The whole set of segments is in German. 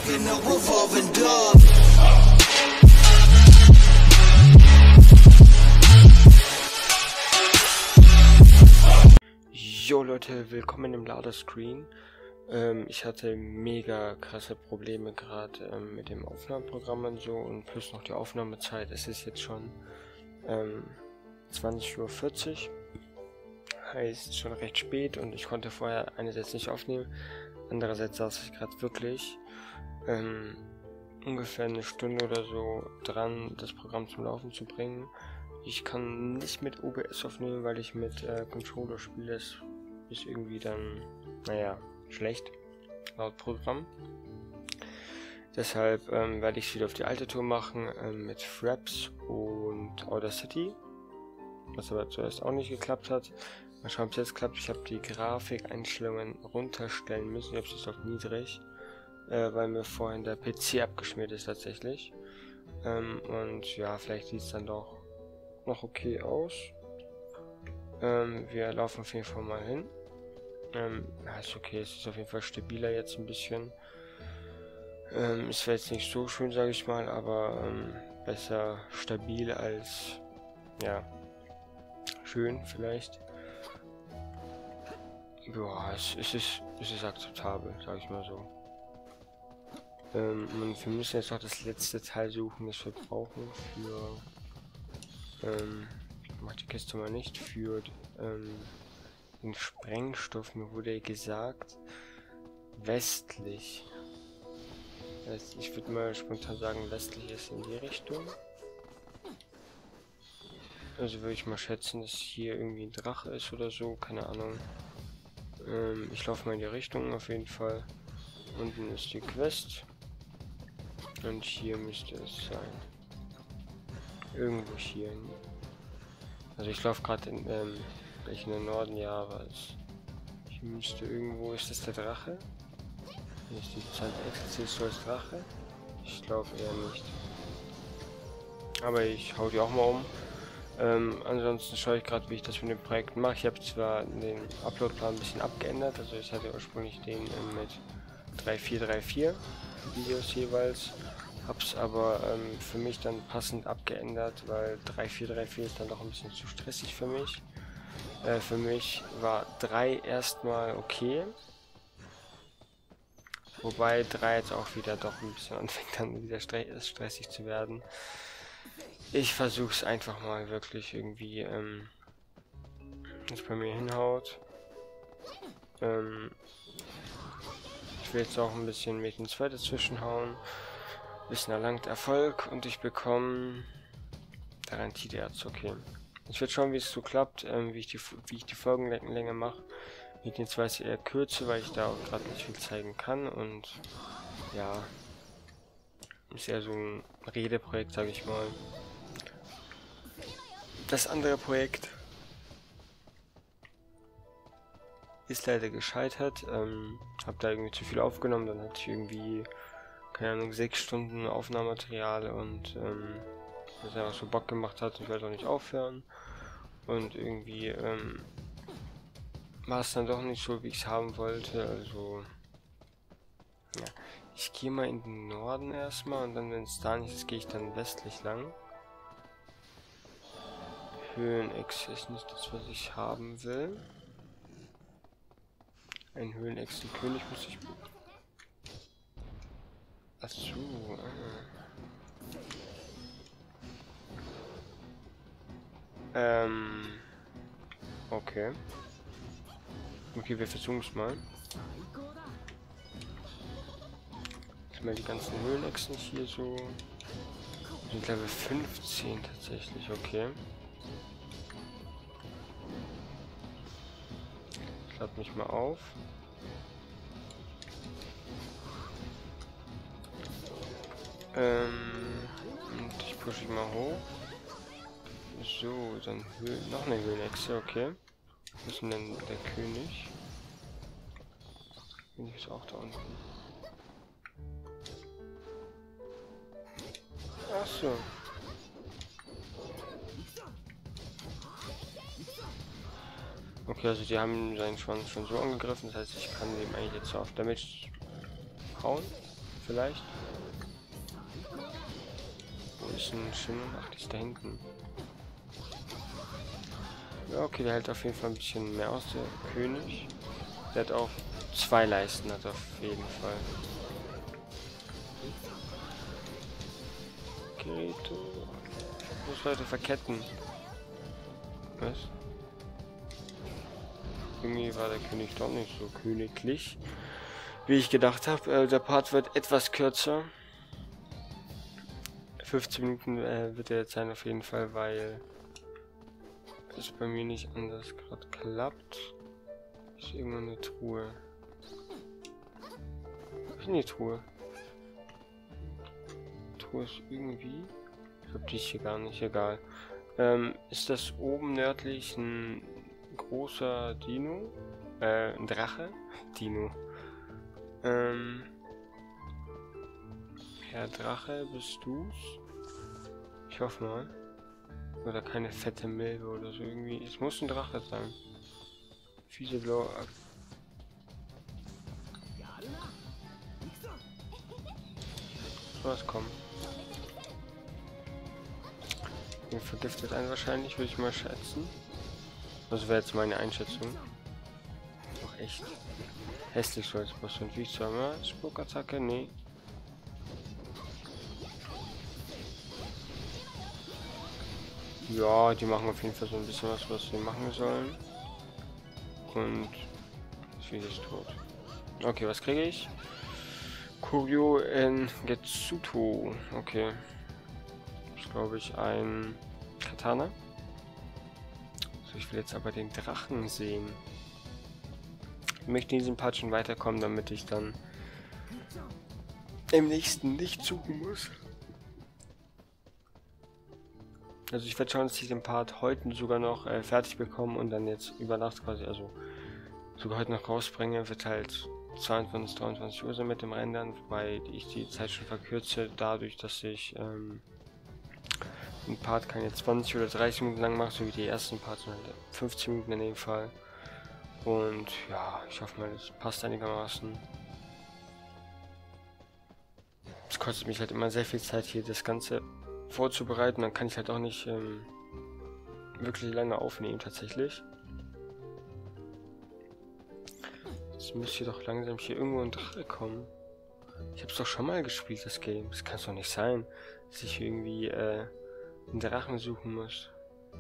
in a revolving door. Jo Leute, willkommen im Ladescreen. Ich hatte mega krasse Probleme gerade mit dem Aufnahmeprogramm und so und plus noch die Aufnahmezeit. Es ist jetzt schon 20:40 Uhr, heißt schon recht spät und ich konnte vorher einerseits nicht aufnehmen, andererseits saß ich gerade wirklich ungefähr eine Stunde oder so dran, das Programm zum Laufen zu bringen. Ich kann nicht mit OBS aufnehmen, weil ich mit Controller spiele. Das ist irgendwie dann, naja, schlecht, laut Programm. Deshalb werde ich wieder auf die alte Tour machen mit Fraps und Audacity, was aber zuerst auch nicht geklappt hat. Mal schauen, ob es jetzt klappt. Ich habe die Grafikeinstellungen runterstellen müssen. Ich habe es jetzt auf niedrig, weil mir vorhin der PC abgeschmiert ist tatsächlich. Und ja, vielleicht sieht es dann doch noch okay aus. Wir laufen auf jeden Fall mal hin. Ja, ist okay, es ist auf jeden Fall stabiler jetzt ein bisschen. Ist zwar jetzt nicht so schön, sage ich mal, aber besser stabil als, ja, schön vielleicht. Ja, es ist akzeptabel, sage ich mal so. Und wir müssen jetzt noch das letzte Teil suchen, das wir brauchen für, ich mach die Kiste mal nicht, für den Sprengstoff. Mir wurde gesagt, westlich. Ich würde mal spontan sagen, westlich ist in die Richtung. Also würde ich mal schätzen, dass hier irgendwie ein Drache ist oder so, keine Ahnung. Ich laufe mal in die Richtung auf jeden Fall. Unten ist die Quest. Und hier müsste es sein. Irgendwo hier. Also ich laufe gerade in den Norden, ja, aber ich müsste irgendwo, ist das der Drache? Ist die Zeit explizit so als Drache? Ich glaube eher nicht. Aber ich hau die auch mal um. Ansonsten schaue ich gerade, wie ich das mit dem Projekt mache. Ich habe zwar den Uploadplan ein bisschen abgeändert, also ich hatte ursprünglich den mit 3.4.3.4 Videos jeweils. Hab's aber für mich dann passend abgeändert, weil 3.4.3.4 ist dann doch ein bisschen zu stressig für mich. Für mich war 3 erstmal okay. Wobei 3 jetzt auch wieder doch ein bisschen anfängt dann wieder stressig zu werden. Ich versuche es einfach mal wirklich irgendwie, dass bei mir hinhaut. Ich will jetzt auch ein bisschen mit dem zweiten zwischenhauen. Bisschen erlangt Erfolg und ich bekomme Garantieerz, okay. Ich werde schauen, wie es so klappt, wie ich die Folgenlänge mache. Mit den zwei eher kürze, weil ich da auch gerade nicht viel zeigen kann und ja, ist eher so ein Redeprojekt, sage ich mal. Das andere Projekt ist leider gescheitert. Habe da irgendwie zu viel aufgenommen, dann hatte ich irgendwie, keine Ahnung, 6 Stunden Aufnahmematerial und das einfach so Bock gemacht hat. Ich wollte auch nicht aufhören und irgendwie war es dann doch nicht so, wie ich es haben wollte. Also ja, ich gehe mal in den Norden erstmal und dann, wenn es da nicht ist, gehe ich dann westlich lang. Höhenex ist nicht das, was ich haben will. Ein Höhenechsenkönig muss ich... Achso, okay. Okay, wir versuchen es mal. Jetzt mal die ganzen Höhenechsen hier so. Sind Level 15 tatsächlich, okay. Ich lade mich mal auf. Und ich pushe mal hoch. So, dann noch eine Höhenechse, okay. Wo ist denn der König? Der König ist auch da unten. Ach so. Okay, also die haben seinen Schwanz schon so angegriffen, das heißt, ich kann dem eigentlich jetzt auf Damage hauen. vielleicht. Wo ist ein Schimmel? Ach, die ist da hinten. Ja, okay, der hält auf jeden Fall ein bisschen mehr aus, der König. Der hat auch 2 Leisten, hat auf jeden Fall. Geräte. Ich muss Leute verketten. Was? Irgendwie war der König doch nicht so königlich, wie ich gedacht habe. Der Part wird etwas kürzer. 15 Minuten wird er jetzt sein auf jeden Fall, weil es bei mir nicht anders gerade klappt. Ist irgendwo eine Truhe. Was ist denn die Truhe? Die Truhe ist irgendwie... Ich glaube, die ist hier gar nicht, egal. Ist das oben nördlich ein großer Dino? Ein Drache? Dino. Herr Drache, bist du's? Ich hoffe mal. Oder keine fette Milbe oder so irgendwie. Es muss ein Drache sein. Fiese blaue was kommt. Den vergiftet einen wahrscheinlich, würde ich mal schätzen. Das wäre jetzt meine Einschätzung. Doch echt hässlich so als Boss. Und wie ich soll mal? Spukattacke? Nee. Ja, die machen auf jeden Fall so ein bisschen was sie machen sollen. Und das Vieh ist tot. Okay, was kriege ich? Kuryo in Getsuto. Okay. Das ist, glaube ich, ein Katana. So, ich will jetzt aber den Drachen sehen. Ich möchte in diesem Part schon weiterkommen, damit ich dann im nächsten nicht suchen muss. Also ich werde schauen, dass ich den Part heute sogar noch fertig bekomme und dann jetzt über Nacht quasi, also sogar heute noch rausbringe. Wird halt 22, 23 Uhr so mit dem Rendern, wobei ich die Zeit schon verkürze, dadurch, dass ich ein Part keine 20 oder 30 Minuten lang mache, so wie die ersten Parts, sondern 15 Minuten in dem Fall. Und ja, ich hoffe mal, das passt einigermaßen. Es kostet mich halt immer sehr viel Zeit, hier das Ganze vorzubereiten. Dann kann ich halt auch nicht wirklich lange aufnehmen tatsächlich. Jetzt müsste doch langsam hier irgendwo ein Drache kommen. Ich habe es doch schon mal gespielt, das Game. Das kann es doch nicht sein, dass ich irgendwie einen Drachen suchen muss.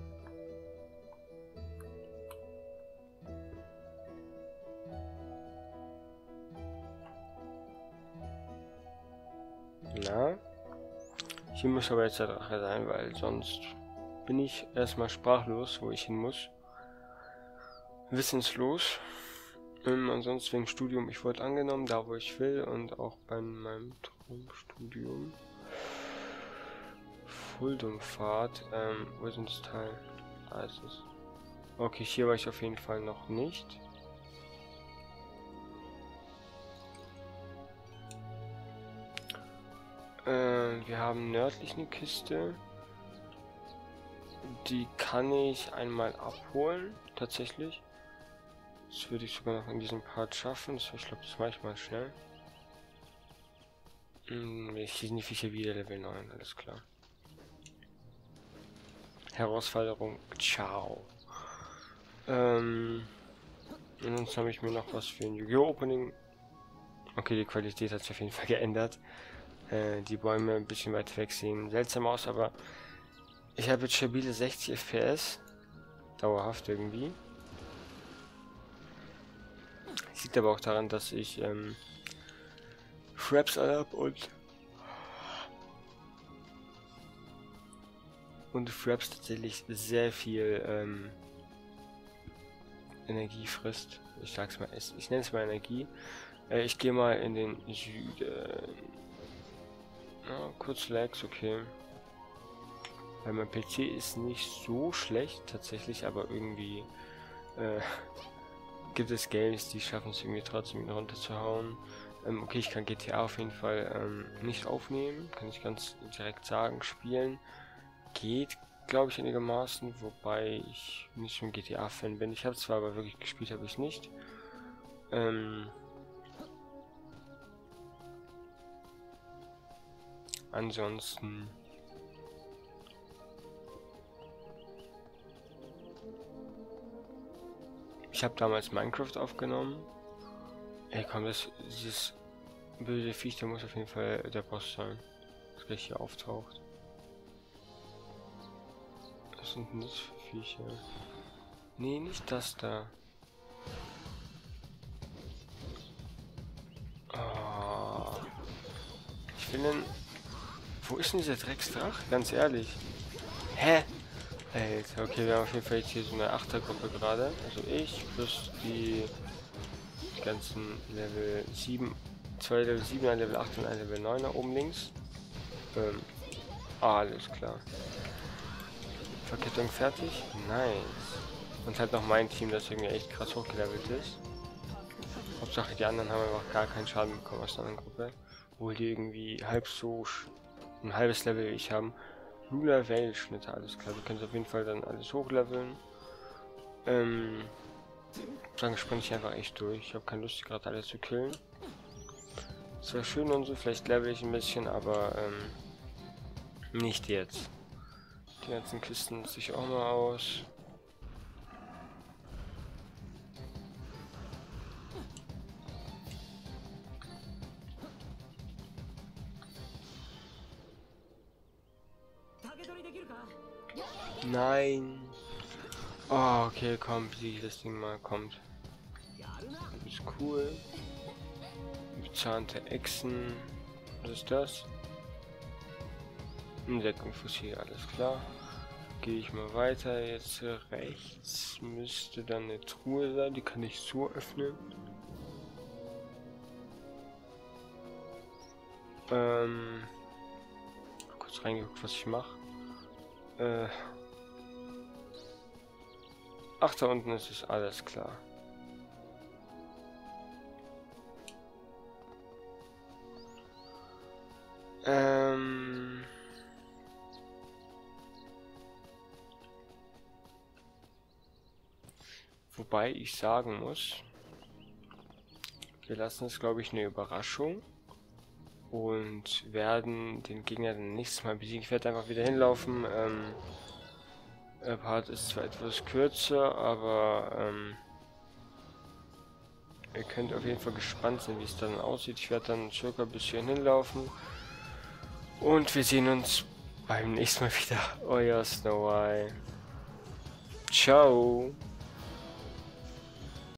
Na? Hier muss aber jetzt der Drache sein, weil sonst bin ich erstmal sprachlos, wo ich hin muss. Wissenslos. Ansonsten wegen Studium, ich wurde angenommen, da wo ich will und auch bei meinem Traumstudium. Fuldumfahrt, wo ist denn das Teil? Da ist es. Okay, hier war ich auf jeden Fall noch nicht. Wir haben nördlich eine Kiste. Die kann ich einmal abholen, tatsächlich. Das würde ich sogar noch in diesem Part schaffen. Ich glaube, das mache ich mal schnell. Hier sind die Viecher wieder Level 9, alles klar. Herausforderung, ciao. Ansonsten habe ich mir noch was für ein Yu-Gi-Oh! Opening. Okay, die Qualität hat sich auf jeden Fall geändert. Die Bäume ein bisschen weit weg sehen seltsam aus, aber ich habe jetzt stabile 60 FPS. Dauerhaft irgendwie. Liegt aber auch daran, dass ich Fraps habe und Fraps tatsächlich sehr viel Energie frisst. Ich sag's mal, ich nenne es mal Energie. Ich gehe mal in den Süden. Ja, kurz Lags, okay. Weil mein PC ist nicht so schlecht tatsächlich, aber irgendwie gibt es Games, die schaffen es irgendwie trotzdem ihn runterzuhauen. Okay, ich kann GTA auf jeden Fall nicht aufnehmen, kann ich ganz direkt sagen. Spielen geht, glaube ich, einigermaßen, wobei ich nicht so ein GTA-Fan bin. Ich habe zwar, aber wirklich gespielt habe ich nicht. Ansonsten... Ich habe damals Minecraft aufgenommen. Ey komm, dieses böse Viech, der muss auf jeden Fall der Boss sein. Das gleich hier auftaucht. Was sind denn das für Viecher? Nee, nicht das da. Oh. Ich will denn... Wo ist denn dieser Drecksdrach? Ganz ehrlich. Hä? Alter, okay, wir haben auf jeden Fall jetzt hier so eine Achtergruppe gerade. Also ich plus die ganzen Level 7, 2 Level 7, ein Level 8 und ein Level 9 da oben links. Alles klar. Verkettung fertig? Nice. Und halt noch mein Team, das irgendwie echt krass hochgelevelt ist. Hauptsache die anderen haben einfach gar keinen Schaden bekommen aus der anderen Gruppe. Obwohl die irgendwie ein halbes Level wie ich haben. Lula Weltschnitte, alles klar. Wir können auf jeden Fall dann alles hochleveln. Dann springe ich einfach echt durch. Ich habe keine Lust, gerade alle zu killen. Es wäre schön und so, vielleicht level ich ein bisschen, aber nicht jetzt. Die ganzen Kisten nutze ich auch mal aus. Nein. Oh, okay, komm, wie das Ding mal kommt. Das ist cool. Bezahnte Echsen. Was ist das? Insektenfossil, alles klar. Gehe ich mal weiter. Jetzt rechts müsste dann eine Truhe sein. Die kann ich so öffnen. Kurz reingeguckt, was ich mache. Ach, da unten ist es, alles klar. Wobei ich sagen muss, wir lassen es, glaube ich, eine Überraschung und werden den Gegner dann nächstes Mal besiegen. Ich werde einfach wieder hinlaufen. Der Part ist zwar etwas kürzer, aber ihr könnt auf jeden Fall gespannt sein, wie es dann aussieht. Ich werde dann circa bis hierhin hinlaufen und wir sehen uns beim nächsten Mal wieder. Euer Snow Eye. Ciao.